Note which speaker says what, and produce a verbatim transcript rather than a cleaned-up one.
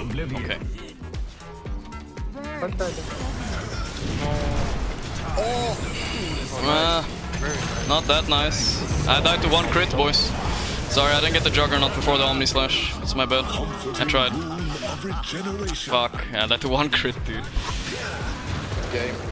Speaker 1: Okay.
Speaker 2: Oh!
Speaker 1: Uh, not that nice. I died to one crit, boys. Sorry, I didn't get the Juggernaut before the Omni Slash. It's my bad. I tried. Fuck, yeah, I died to one crit, dude.
Speaker 2: Game.